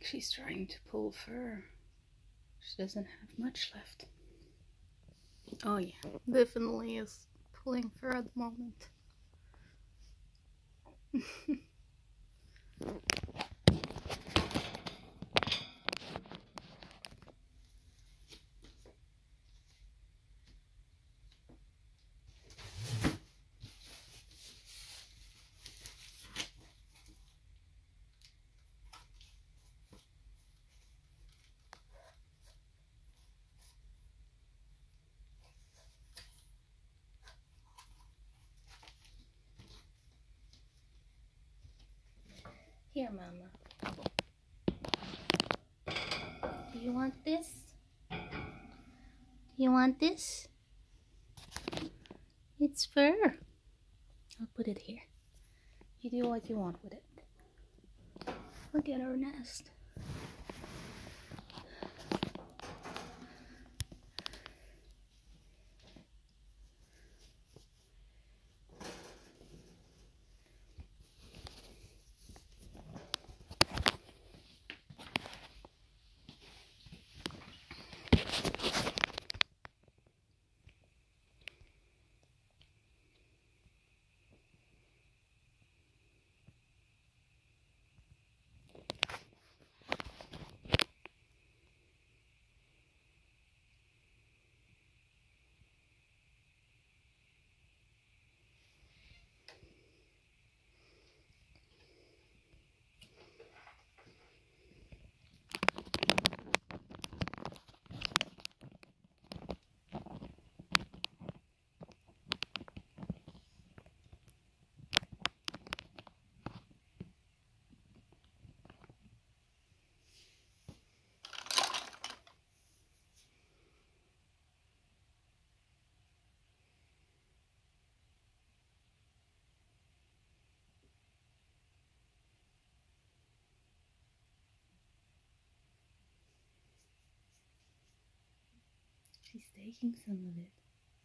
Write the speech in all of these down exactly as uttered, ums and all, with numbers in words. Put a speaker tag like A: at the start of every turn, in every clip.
A: she's trying to pull fur. She doesn't have much left. Oh yeah, definitely is pulling fur at the moment. Here, Mama. Do you want this? Do you want this? It's fur. I'll put it here. You do what you want with it. Look at our nest. She's taking some of it.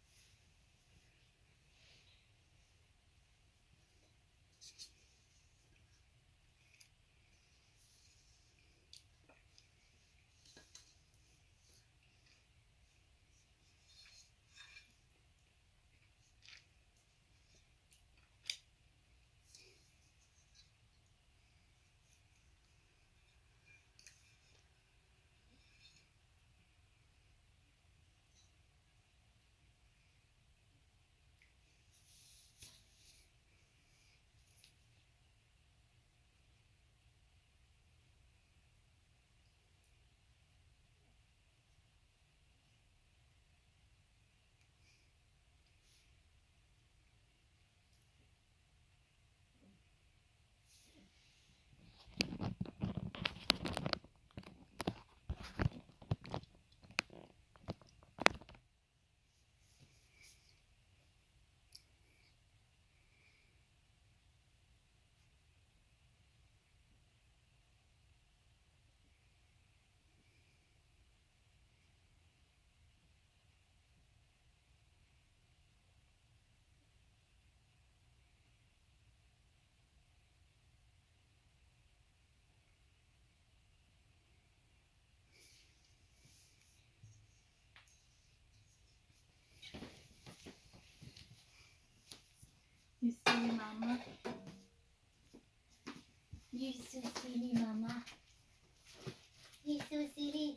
A: You silly Mama. You're so silly, Mama. You're so silly.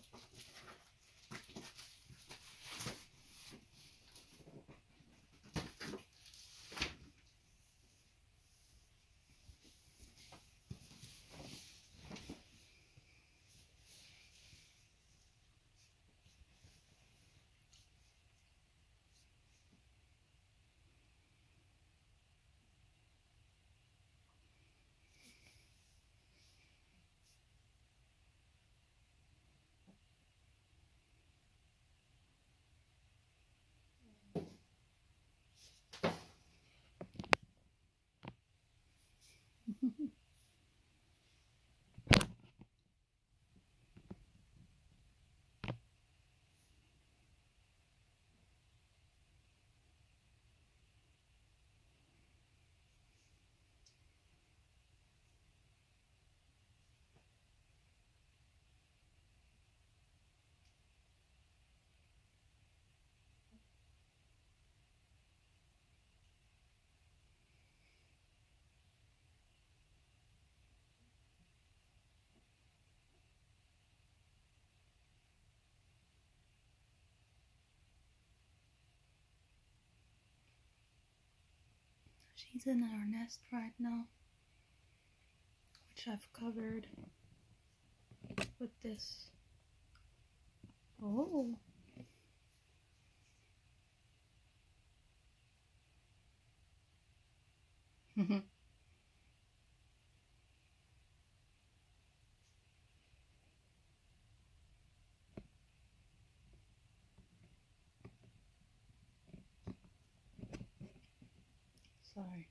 A: She's in our nest right now, which I've covered with this. Oh. Sorry.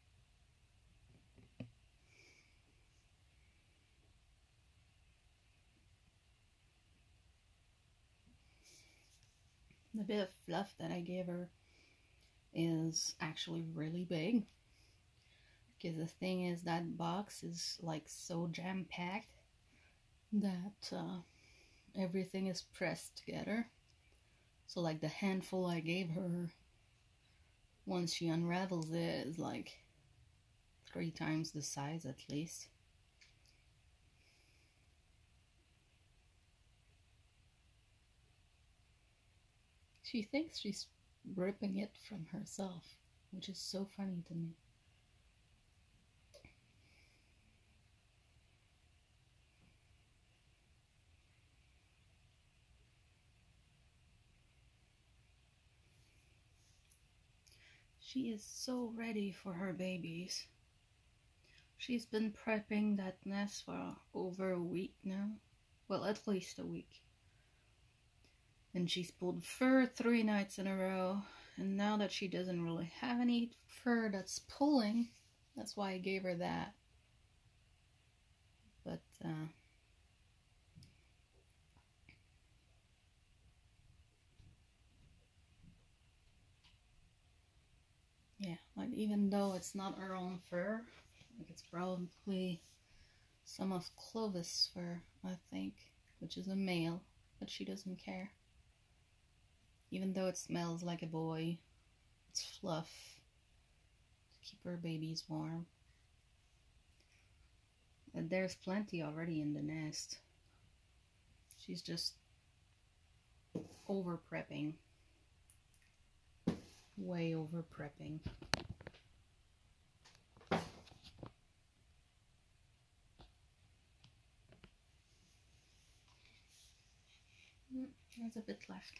A: The bit of fluff that I gave her is actually really big, because the thing is that box is like so jam-packed that uh, everything is pressed together. So like the handful I gave her, once she unravels it, is like three times the size at least. She thinks she's ripping it from herself, which is so funny to me. She is so ready for her babies. She's been prepping that nest for over a week now. Well, at least a week. And she's pulled fur three nights in a row. And now that she doesn't really have any fur that's pulling, that's why I gave her that. But, uh... yeah, like even though it's not her own fur, like it's probably some of Clovis' fur, I think, which is a male, but she doesn't care. Even though it smells like a boy, it's fluff to keep her babies warm. And there's plenty already in the nest. She's just over prepping. Way over prepping. There's a bit left.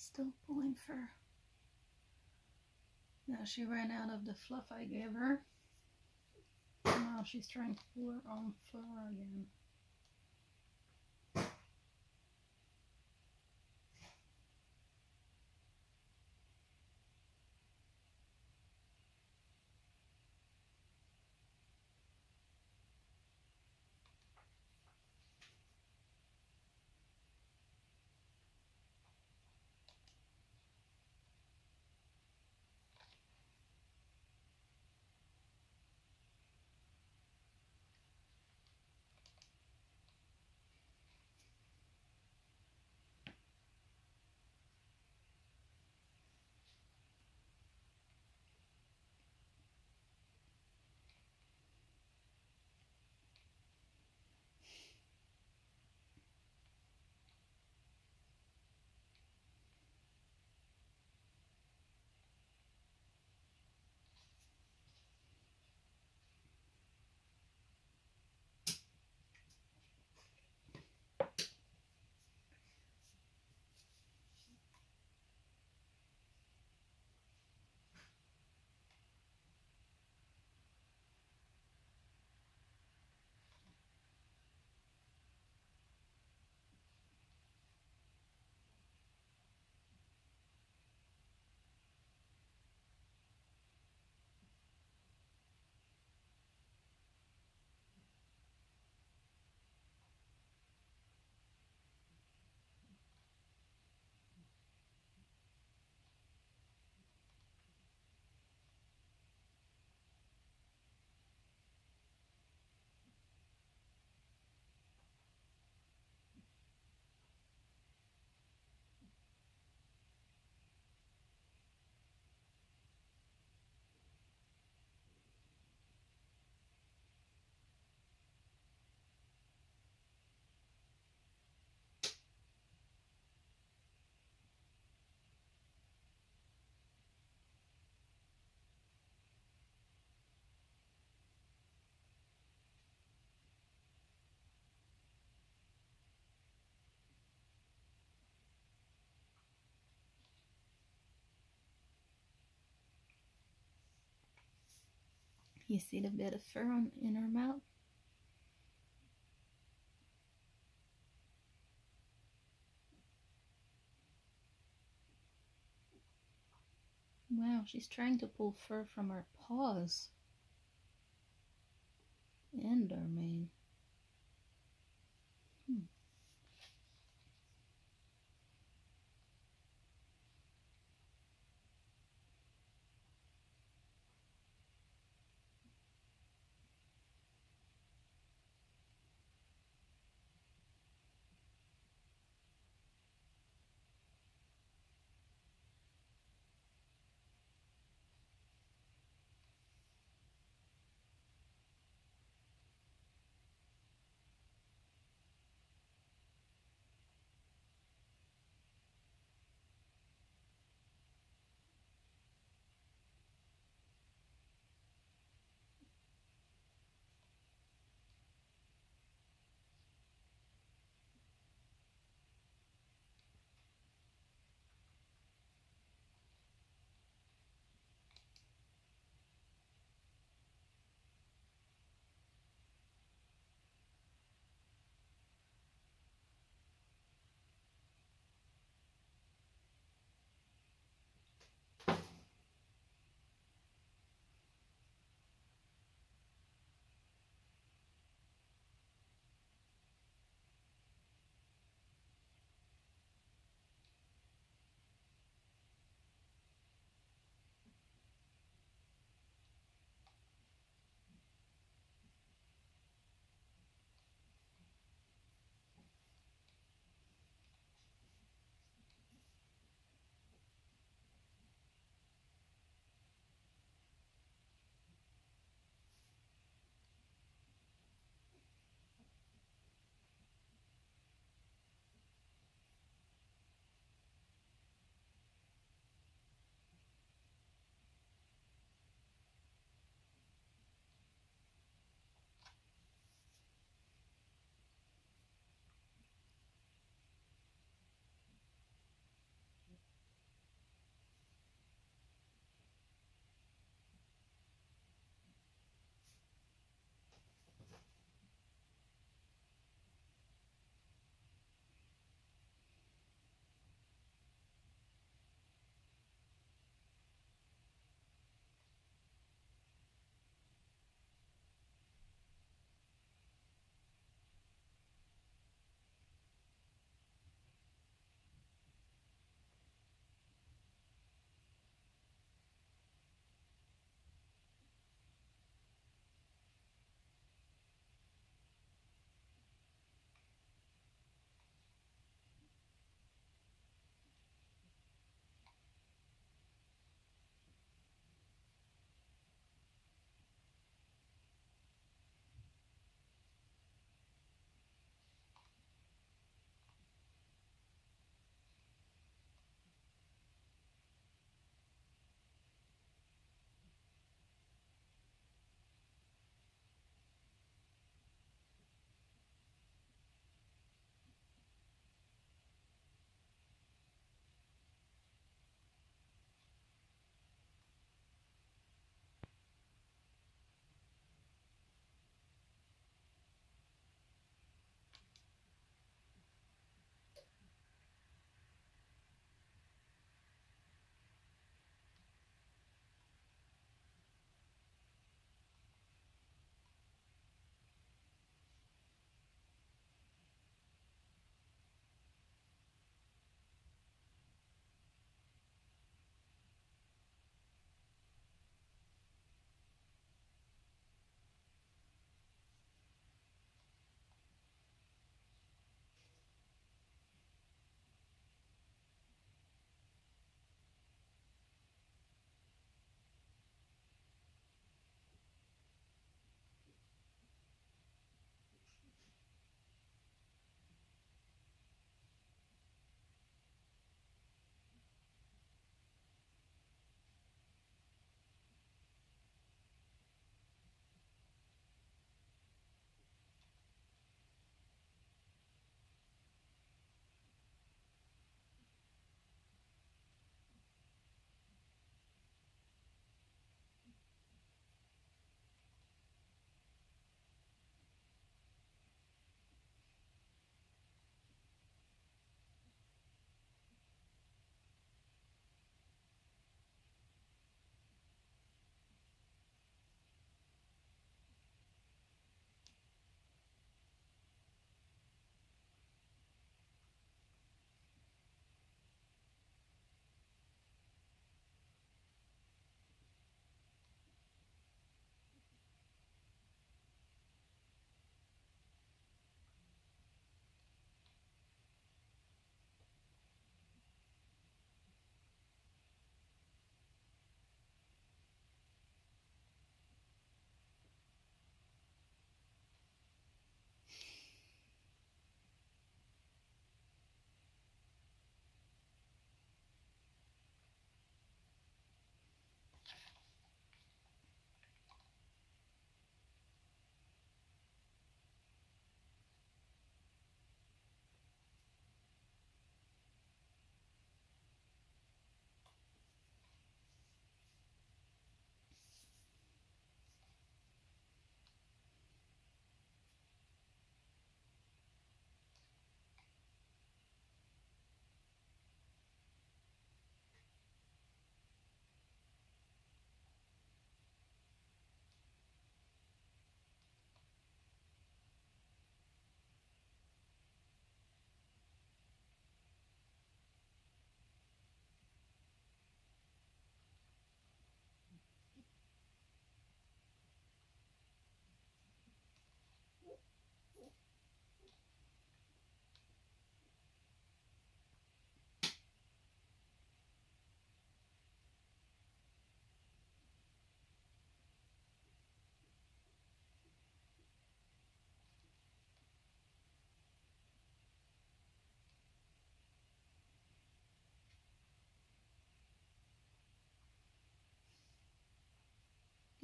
A: Still pulling fur. Now she ran out of the fluff I gave her. Now she's trying to pull her own fur again. You see the bit of fur on, in her mouth? Wow, she's trying to pull fur from her paws and her mane. Hmm.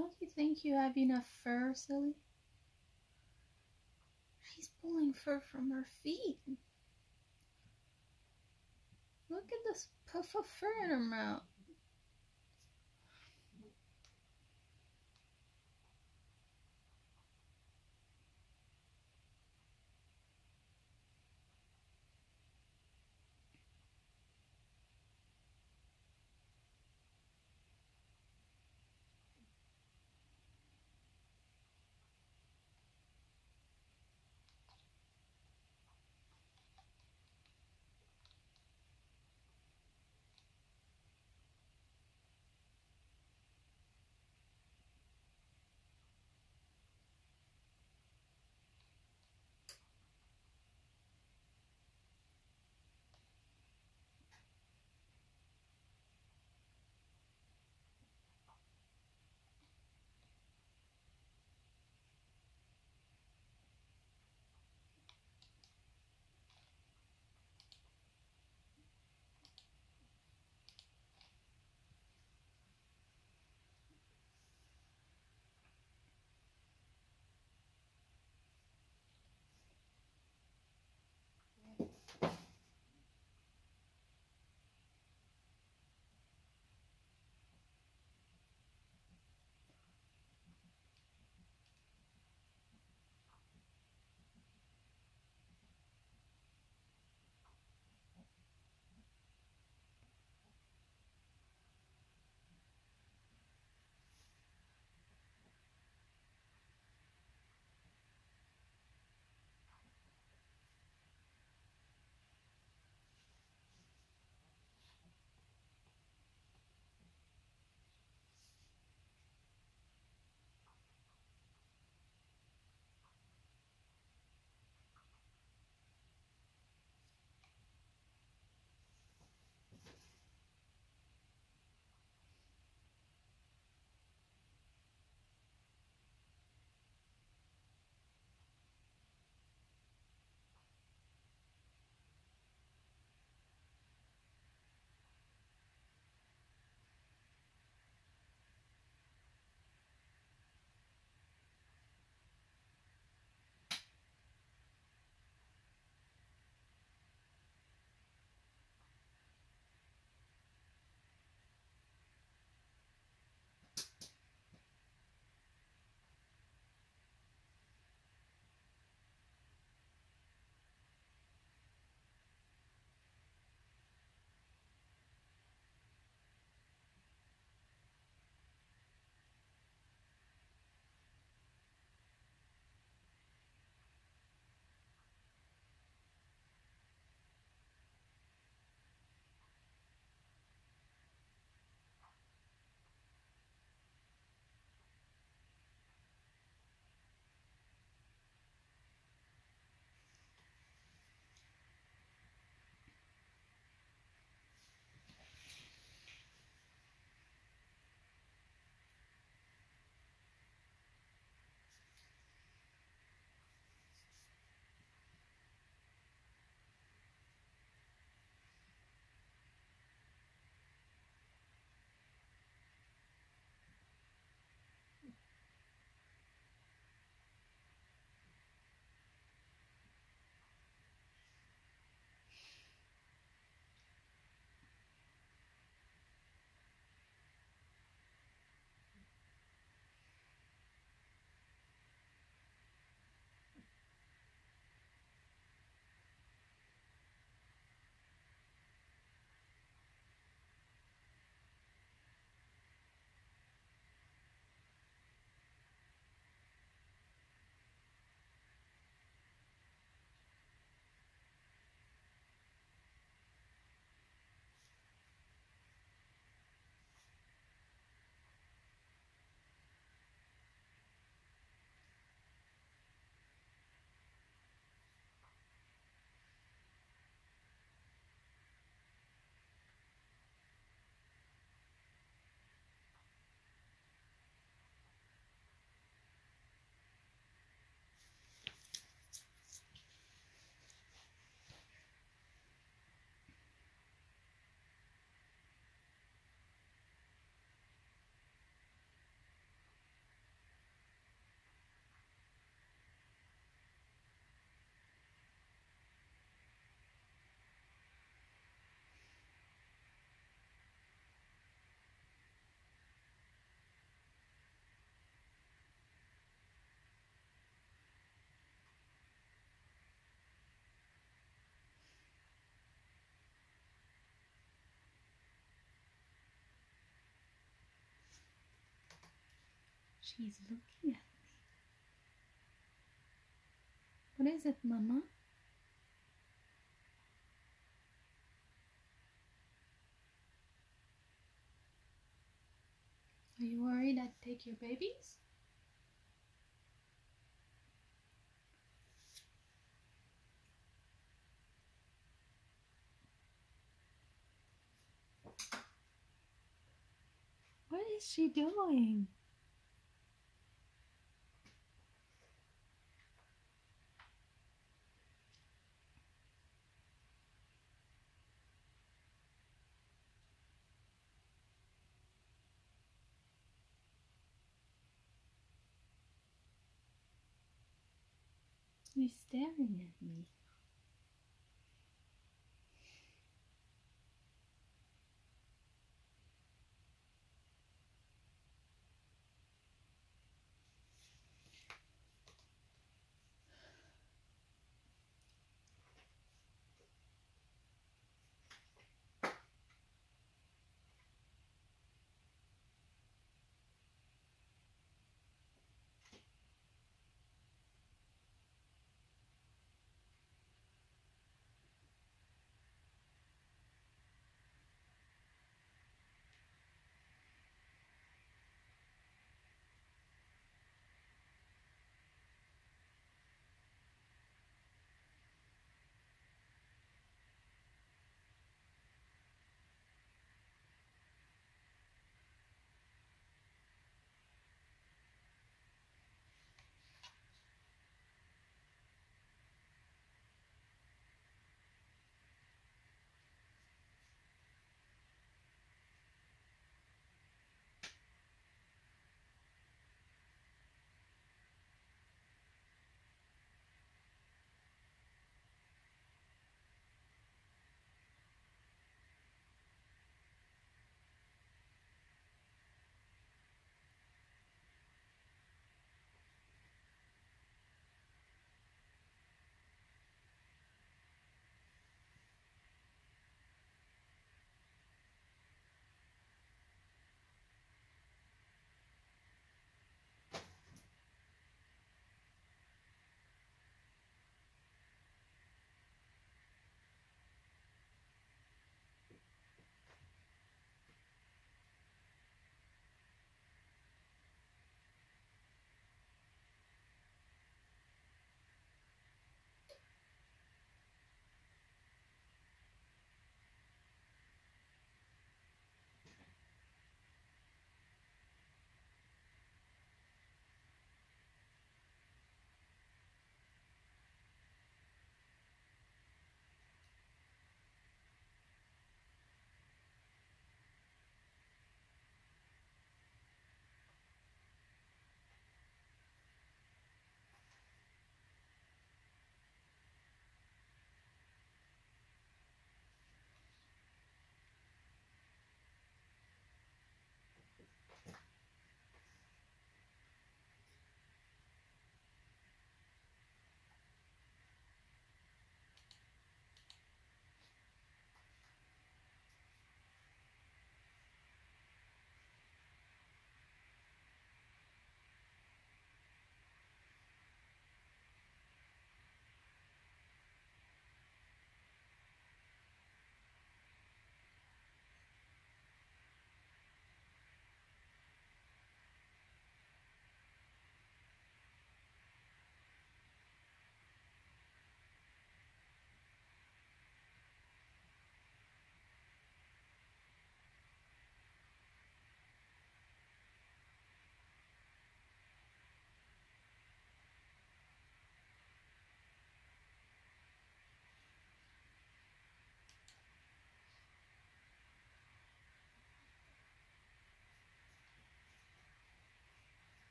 A: Don't you think you have enough fur, silly? She's pulling fur from her feet. Look at this puff of fur in her mouth. She's looking at me. What is it, Mama? Are you worried I'd take your babies? What is she doing? She's staring at me.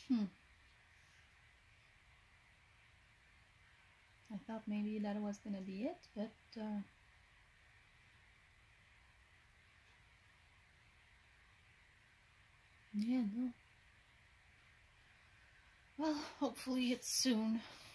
A: Hmm. I thought maybe that was gonna be it, but uh, yeah, no. Well, hopefully it's soon.